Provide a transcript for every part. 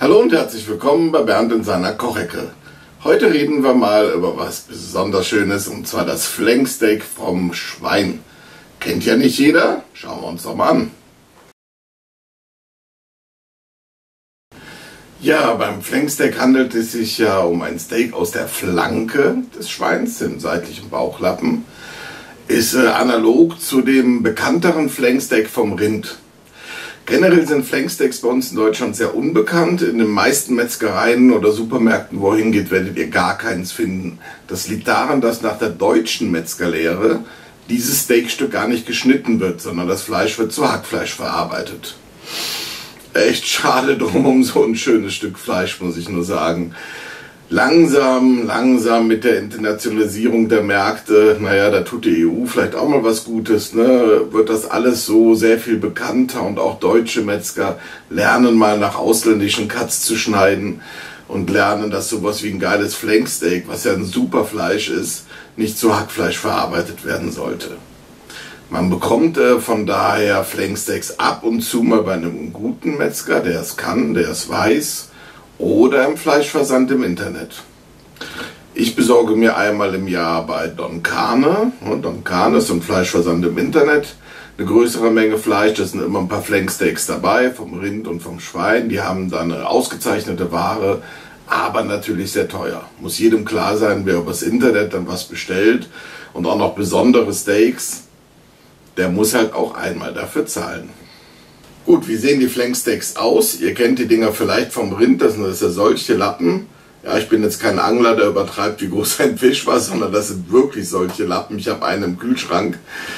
Hallo und herzlich willkommen bei Bernd in seiner Kochecke. Heute reden wir mal über was besonders Schönes, und zwar das Flanksteak vom Schwein. Kennt ja nicht jeder? Schauen wir uns doch mal an. Ja, beim Flanksteak handelt es sich ja um ein Steak aus der Flanke des Schweins, dem seitlichen Bauchlappen. Ist analog zu dem bekannteren Flanksteak vom Rind. Generell sind Flanksteaks bei uns in Deutschland sehr unbekannt. In den meisten Metzgereien oder Supermärkten, wo ihr hingeht, werdet ihr gar keins finden. Das liegt daran, dass nach der deutschen Metzgerlehre dieses Steakstück gar nicht geschnitten wird, sondern das Fleisch wird zu Hackfleisch verarbeitet. Echt schade drum um so ein schönes Stück Fleisch, muss ich nur sagen. Langsam mit der Internationalisierung der Märkte, naja, da tut die EU vielleicht auch mal was Gutes, ne, wird das alles so sehr viel bekannter, und auch deutsche Metzger lernen mal nach ausländischen Cuts zu schneiden und lernen, dass sowas wie ein geiles Flanksteak, was ja ein super Fleisch ist, nicht zu Hackfleisch verarbeitet werden sollte. Man bekommt von daher Flanksteaks ab und zu mal bei einem guten Metzger, der es kann, der es weiß, oder im Fleischversand im Internet. Ich besorge mir einmal im Jahr bei Don Carne. Don Carne ist ein Fleischversand im Internet. Eine größere Menge Fleisch, da sind immer ein paar Flanksteaks dabei, vom Rind und vom Schwein. Die haben dann eine ausgezeichnete Ware, aber natürlich sehr teuer. Muss jedem klar sein, wer übers Internet dann was bestellt und auch noch besondere Steaks, der muss halt auch einmal dafür zahlen. Gut, wie sehen die Flanksteaks aus? Ihr kennt die Dinger vielleicht vom Rind, das sind ja solche Lappen. Ja, ich bin jetzt kein Angler, der übertreibt, wie groß ein Fisch war, sondern das sind wirklich solche Lappen. Ich habe einen im Kühlschrank.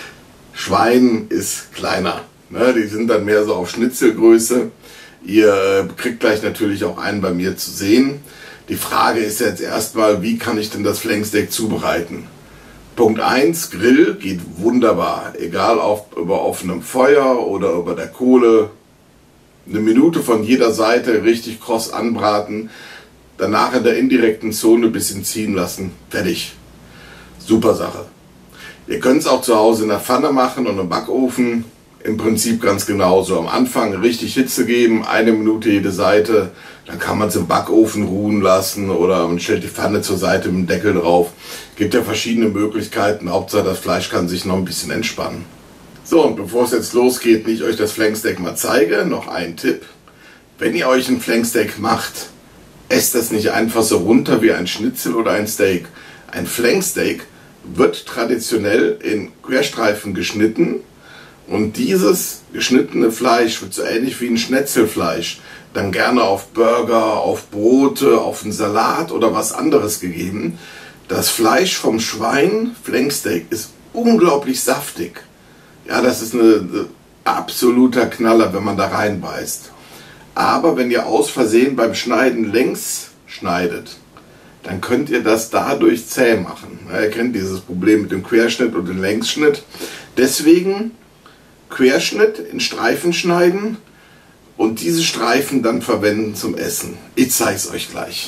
Schwein ist kleiner, ne? Die sind dann mehr so auf Schnitzelgröße. Ihr kriegt gleich natürlich auch einen bei mir zu sehen. Die Frage ist jetzt erstmal, wie kann ich denn das Flanksteak zubereiten? Punkt 1, Grill geht wunderbar, egal ob über offenem Feuer oder über der Kohle. Eine Minute von jeder Seite richtig kross anbraten, danach in der indirekten Zone ein bisschen ziehen lassen, fertig. Super Sache. Ihr könnt es auch zu Hause in der Pfanne machen und im Backofen, im Prinzip ganz genauso. Am Anfang richtig Hitze geben, 1 Minute jede Seite, dann kann man es im Backofen ruhen lassen oder man stellt die Pfanne zur Seite mit dem Deckel drauf. Gibt ja verschiedene Möglichkeiten, Hauptsache das Fleisch kann sich noch ein bisschen entspannen. So, und bevor es jetzt losgeht, ich euch das Flanksteak mal zeige, noch ein Tipp. Wenn ihr euch ein Flanksteak macht, esst das nicht einfach so runter wie ein Schnitzel oder ein Steak. Ein Flanksteak wird traditionell in Querstreifen geschnitten. Und dieses geschnittene Fleisch wird so ähnlich wie ein Schnetzelfleisch dann gerne auf Burger, auf Brote, auf einen Salat oder was anderes gegeben. Das Fleisch vom Schwein, Flanksteak, ist unglaublich saftig. Ja, das ist ein absoluter Knaller, wenn man da reinbeißt. Aber wenn ihr aus Versehen beim Schneiden längs schneidet, dann könnt ihr das dadurch zäh machen. Ja, ihr kennt dieses Problem mit dem Querschnitt und dem Längsschnitt. Deswegen Querschnitt in Streifen schneiden und diese Streifen dann verwenden zum Essen. Ich zeige es euch gleich.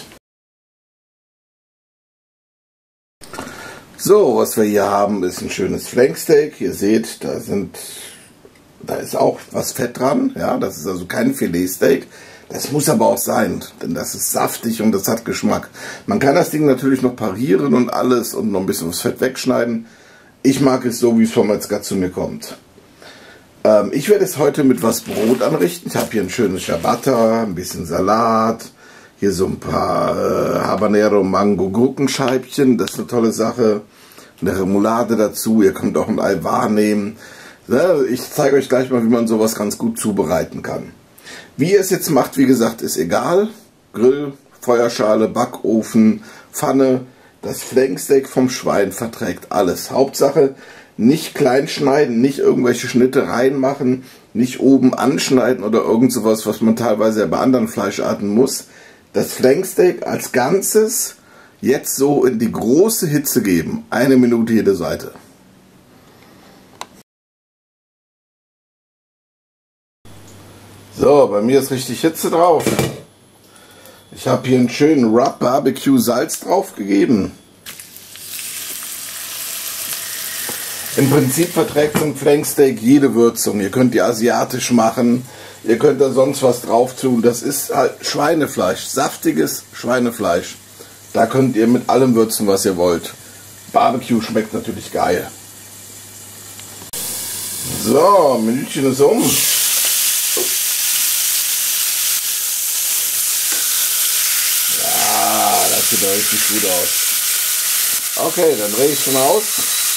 So, was wir hier haben, ist ein schönes Flanksteak. Ihr seht, da ist auch was Fett dran. Ja, das ist also kein Filetsteak. Das muss aber auch sein, denn das ist saftig und das hat Geschmack. Man kann das Ding natürlich noch parieren und alles und noch ein bisschen das Fett wegschneiden. Ich mag es so, wie es vom Metzger zu mir kommt. Ich werde es heute mit was Brot anrichten. Ich habe hier ein schönes Ciabatta, ein bisschen Salat, hier so ein paar Habanero Mango Gurkenscheibchen, das ist eine tolle Sache. Eine Remoulade dazu, ihr könnt auch ein Ei wahrnehmen. Ich zeige euch gleich mal, wie man sowas ganz gut zubereiten kann. Wie ihr es jetzt macht, wie gesagt, ist egal. Grill, Feuerschale, Backofen, Pfanne. Das Flanksteak vom Schwein verträgt alles. Hauptsache nicht klein schneiden, nicht irgendwelche Schnitte reinmachen, nicht oben anschneiden oder irgend sowas, was man teilweise bei anderen Fleischarten muss. Das Flanksteak als Ganzes jetzt so in die große Hitze geben. 1 Minute jede Seite. So, bei mir ist richtig Hitze drauf. Ich habe hier einen schönen Rub Barbecue Salz drauf gegeben. Im Prinzip verträgt so ein Flanksteak jede Würzung. Ihr könnt die asiatisch machen, ihr könnt da sonst was drauf tun. Das ist halt Schweinefleisch, saftiges Schweinefleisch. Da könnt ihr mit allem würzen, was ihr wollt. Barbecue schmeckt natürlich geil. So, Minütchen ist um. Ja, das sieht doch richtig gut aus. Okay, dann drehe ich schon aus.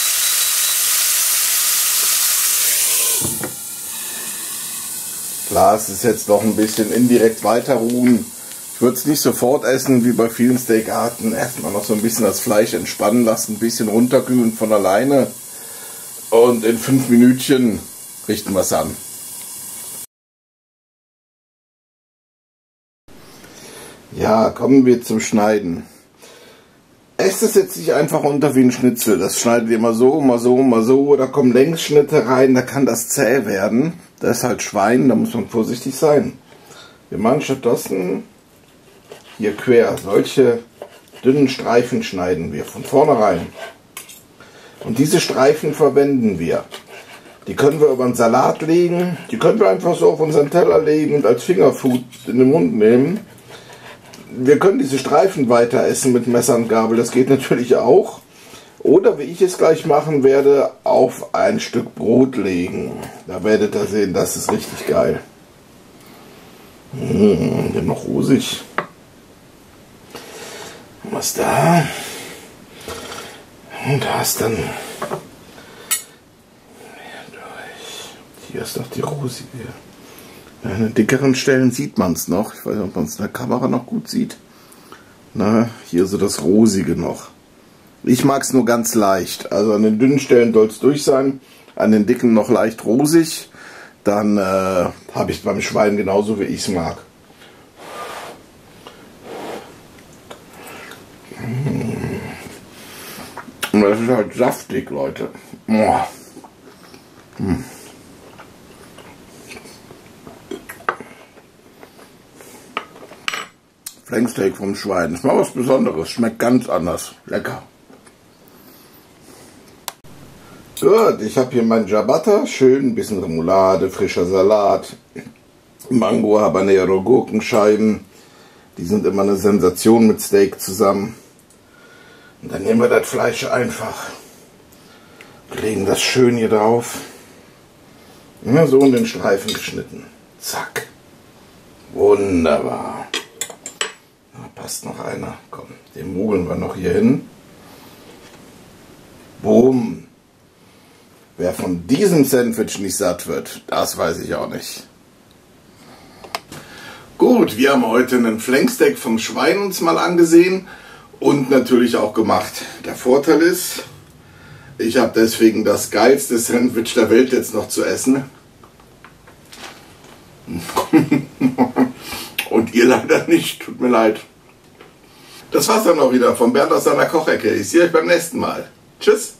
Klar, es ist jetzt noch ein bisschen indirekt weiter ruhen. Ich würde es nicht sofort essen, wie bei vielen Steakarten. Erstmal noch so ein bisschen das Fleisch entspannen lassen, ein bisschen runterkühlen von alleine. Und in 5 Minütchen richten wir es an. Ja, kommen wir zum Schneiden. Esst es jetzt nicht einfach unter wie ein Schnitzel. Das schneidet ihr mal so, mal so, mal so. Da kommen Längsschnitte rein, da kann das zäh werden. Das ist halt Schwein, da muss man vorsichtig sein. Wir machen stattdessen hier quer. Solche dünnen Streifen schneiden wir von vornherein. Und diese Streifen verwenden wir. Die können wir über einen Salat legen. Die können wir einfach so auf unseren Teller legen und als Fingerfood in den Mund nehmen. Wir können diese Streifen weiter essen mit Messer und Gabel, das geht natürlich auch. Oder wie ich es gleich machen werde, auf ein Stück Brot legen. Da werdet ihr sehen, das ist richtig geil. Hier noch rosig. Was da? Und da ist dann... Hier ist noch die rosige. An den dickeren Stellen sieht man es noch. Ich weiß nicht, ob man es in der Kamera noch gut sieht. Na, hier so das Rosige noch. Ich mag es nur ganz leicht. Also an den dünnen Stellen soll es durch sein. An den dicken noch leicht rosig. Dann habe ich es beim Schwein genauso, wie ich es mag. Und das ist halt saftig, Leute. Oh. Flanksteak vom Schwein. Das ist mal was Besonderes. Schmeckt ganz anders. Lecker. Gut, ich habe hier mein Ciabatta. Schön, ein bisschen Remoulade, frischer Salat, Mango, Habanero, Gurkenscheiben. Die sind immer eine Sensation mit Steak zusammen. Und dann nehmen wir das Fleisch einfach. Legen das schön hier drauf. Ja, so in den Streifen geschnitten. Zack. Wunderbar. Passt noch einer. Komm, den mogeln wir noch hier hin. Boom. Wer von diesem Sandwich nicht satt wird, das weiß ich auch nicht. Gut, wir haben heute einen Flanksteak vom Schwein uns mal angesehen und natürlich auch gemacht. Der Vorteil ist, ich habe deswegen das geilste Sandwich der Welt jetzt noch zu essen. Und ihr leider nicht, tut mir leid. Das war's dann auch wieder von Bernd aus seiner Kochecke. Ich sehe euch beim nächsten Mal. Tschüss.